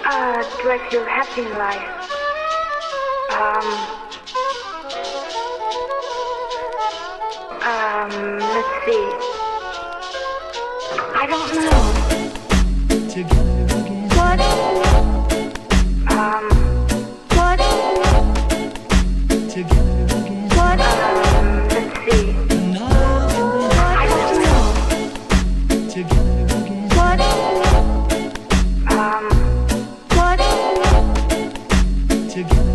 Do I feel happy in life? Let's see. I don't know. What? What? Let's see. I don't know. What? What?